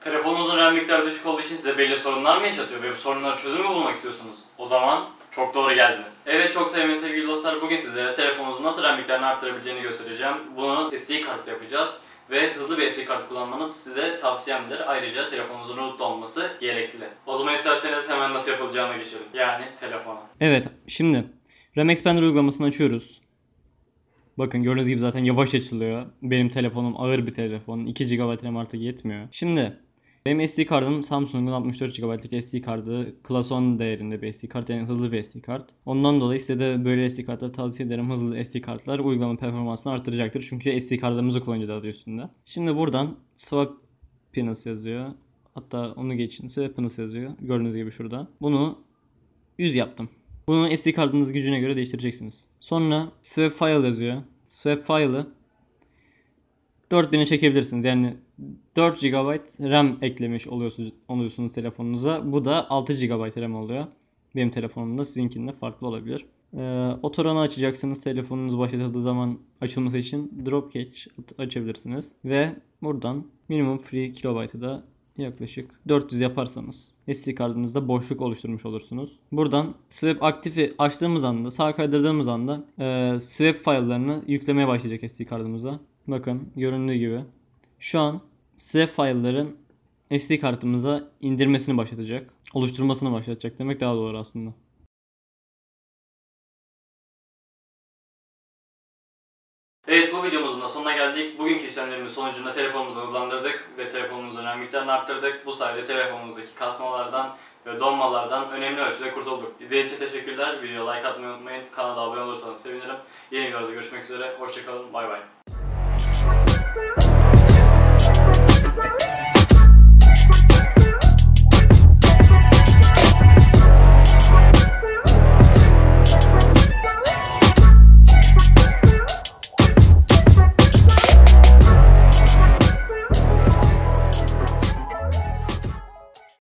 Telefonunuzun RAM miktarı düşük olduğu için size belli sorunlar mı yaşatıyor ve bu sorunlara çözüm mü bulmak istiyorsunuz? O zaman çok doğru geldiniz. Evet, çok sevgili dostlar, bugün sizlere telefonunuzun nasıl RAM miktarını arttırabileceğini göstereceğim. Bunu SD kartla yapacağız ve hızlı bir SD kart kullanmanız size tavsiyemdir. Ayrıca telefonunuzun rootlu olması gerekli. O zaman isterseniz hemen nasıl yapılacağına geçelim. Yani telefona. Evet, şimdi RAM Expander uygulamasını açıyoruz. Bakın gördüğünüz gibi zaten yavaş açılıyor. Benim telefonum ağır bir telefon. 2 GB RAM artık yetmiyor. Şimdi benim SD kartım Samsung'un 64 GB'lık SD kartı. Class 10 değerinde bir SD kart, yani hızlı bir SD kart. Ondan dolayı size de böyle SD kartları tavsiye ederim. Hızlı SD kartlar uygulama performansını arttıracaktır. Çünkü SD kartlarımızı kullanacağız adı üstünde. Şimdi buradan Swap Pins yazıyor. Hatta onu geçin. Swap Pins yazıyor. Gördüğünüz gibi şurada. Bunu 100 yaptım. Bunu SD kartınız gücüne göre değiştireceksiniz. Sonra swap file yazıyor. Swap file'ı 4000'e çekebilirsiniz. Yani 4 GB RAM eklemiş oluyorsunuz telefonunuza. Bu da 6 GB RAM oluyor. Benim telefonumda, sizinkinde farklı olabilir. Otoranı açacaksınız. Telefonunuz başlatıldığı zaman açılması için drop catch açabilirsiniz. Ve buradan minimum free kilobaytı da yaklaşık 400 yaparsanız SD kartınızda boşluk oluşturmuş olursunuz. Buradan swap aktifi açtığımız anda, sağa kaydırdığımız anda swap file'larını yüklemeye başlayacak SD kartımıza. Bakın göründüğü gibi şu an swap file'ların SD kartımıza indirmesini başlatacak. Oluşturmasını başlatacak demek daha doğru aslında. Evet, bu videomuzun da sonuna geldik. Bugünkü işlemlerimiz sonucunda telefonumuzu hızlandırdık ve telefonumuzun RAM miktarını arttırdık. Bu sayede telefonumuzdaki kasmalardan ve donmalardan önemli ölçüde kurtulduk. İzlediğiniz için teşekkürler. Videoya like atmayı unutmayın. Kanala abone olursanız sevinirim. Yeni videoda görüşmek üzere. Hoşçakalın. Bay bay.